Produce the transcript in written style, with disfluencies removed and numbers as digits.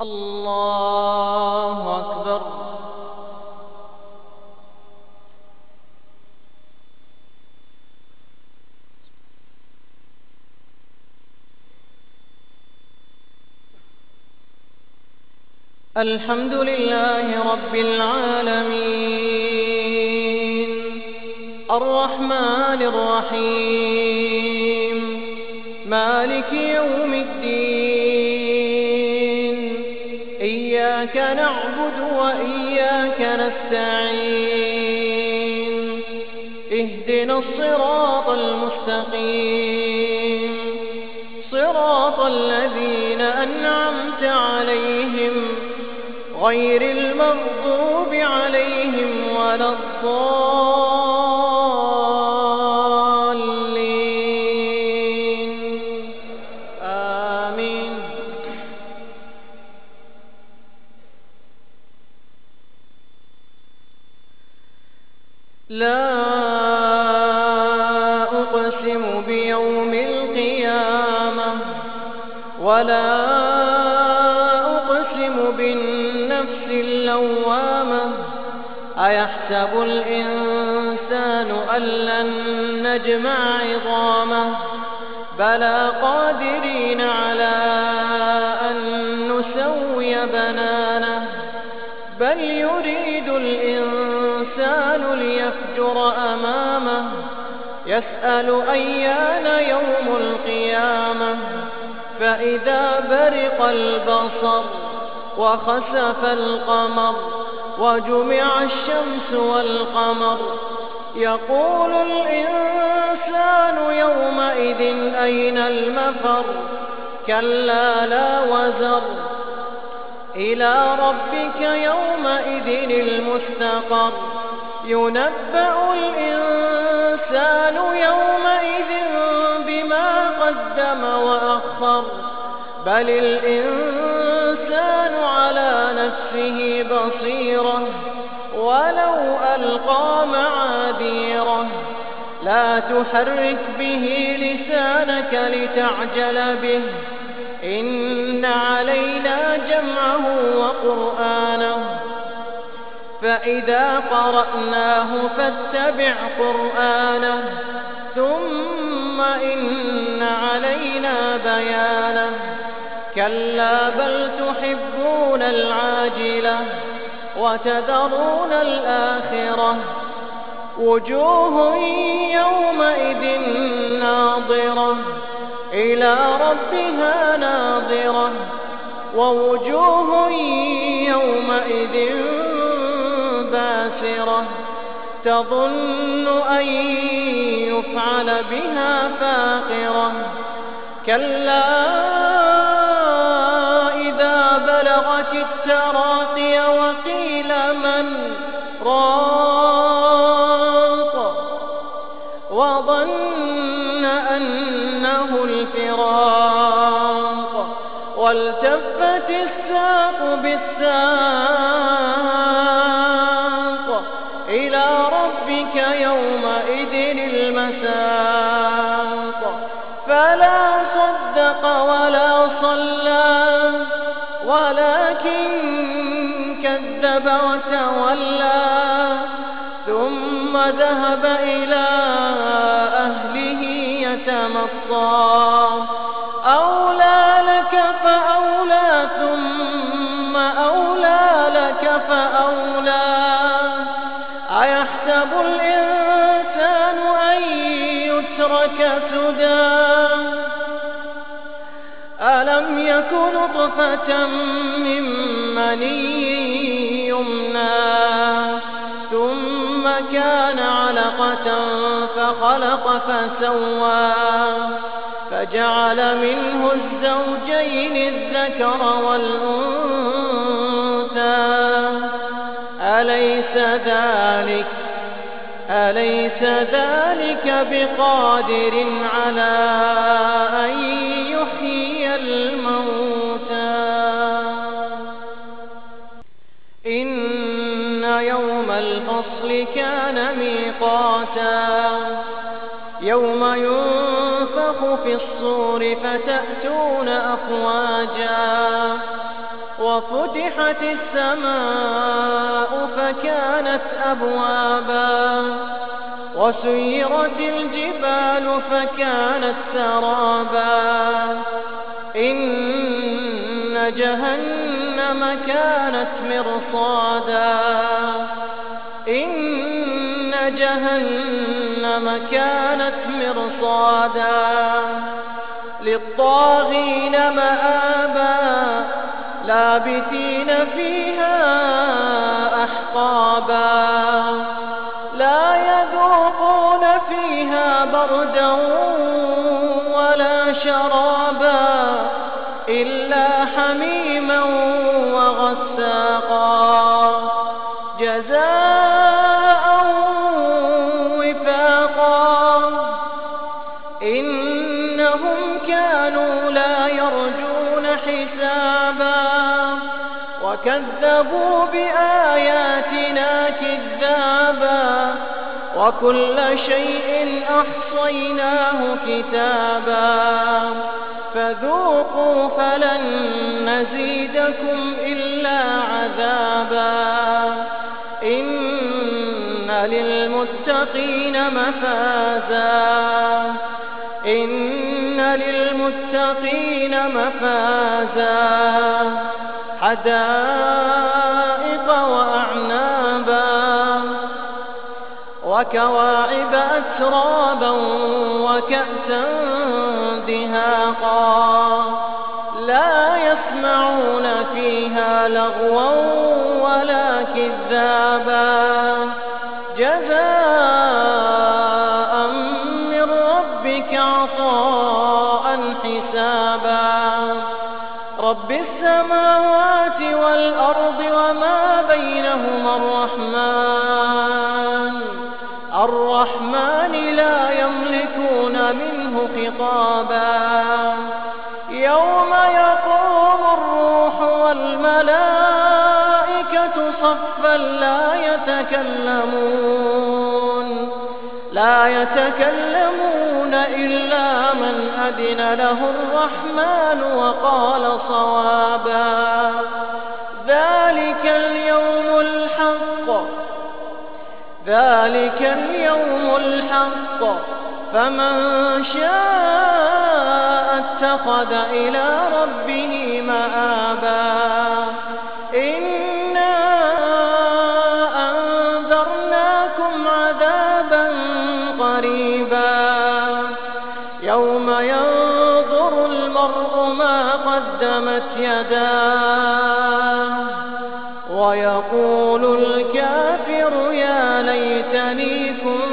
الله أكبر. الحمد لله رب العالمين الرحمن الرحيم مالك يوم الدين إياك نعبد وإياك نستعين اهدنا الصراط المستقيم صراط الذين أنعمت عليهم غير المغضوب عليهم ولا الضالين آمين. لا أقسم بيوم القيامة ولا أقسم بالنفس اللوامة أيحسب الإنسان أن لن نجمع عظامه بلى قادرين على أن نسوي بنانه بل يريد الإنسان ليفجر أمامه يسأل أيان يوم القيامة فإذا برق البصر وخسف القمر وجمع الشمس والقمر يقول الإنسان يومئذ أين المفر كلا لا وزر إلى ربك يومئذ المستقر ينبأ الإنسان يومئذ بما قدم وأخر بل الإنسان على نفسه بصيرة ولو ألقى معاذيره لا تحرك به لسانك لتعجل به إن علينا جمعه وقرآنه فإذا قرأناه فاتبع قرآنه ثم إن علينا بيانه كلا بل تحبون العاجلة وتذرون الآخرة وجوه يومئذ ناظرة إلى ربها ناظرة ووجوه يومئذ باسرة تظن أن يفعل بها فاقرة كلا إذا بلغت التراقي وقيل من راق وظن أنه الفراق والتفت الساق بالساق إلى ربك يومئذ المساق فلا صدق ولا صلى ولكن كذب وتولى ثم ذهب إلى أهله يتمطى أولى لك فأولى ثم أولى لك فأولى أيحسب الإنسان أن يترك سدى ألم يك نطفة من مني يمنى ثم كان علقة فخلق فسوى فجعل منه الزوجين الذكر والأنثى أليس ذلك بقادر على أن يحيي الموتى إن يوم الفصل كان ميقاتا يوم ينفخ في الصور فتأتون أفواجا وفتحت السماء فكانت أبوابا وسيرت الجبال فكانت سرابا إن جهنم كانت مرصادا إن جهنم كانت مرصادا للطاغين مآبا لابثين فيها أحقابا لا يذوقون فيها بردا ولا شرابا إلا حميما وغساقا جزاء وفاقا إنهم كانوا لا يرجون حسابا وكذبوا بآياتنا كذابا وكل شيء أحصيناه كتابا فذوقوا فلن نزيدكم إلا عذابا إن للمتقين مفازا إن للمتقين مفازا حدائق وأعنابا وكواعب أترابا وكأسا دهاقا لا يسمعون فيها لغوا ولا كذابا جزاء من ربك عطاء حسابا رب السماوات والأرض وما بينهما الرحمن لا يملكون منه خطابا يوم يقوم الروح والملائكة صفا لا يتكلمون إلا من أذن له الرحمن وقال صوابا ذلك اليوم الحق فمن شاء اتخذ إلى ربه مآبا إنا أنذرناكم عذابا قريبا يوم ينظر المرء ما قدمت يداه ويقول الكافر يا ليتني كنت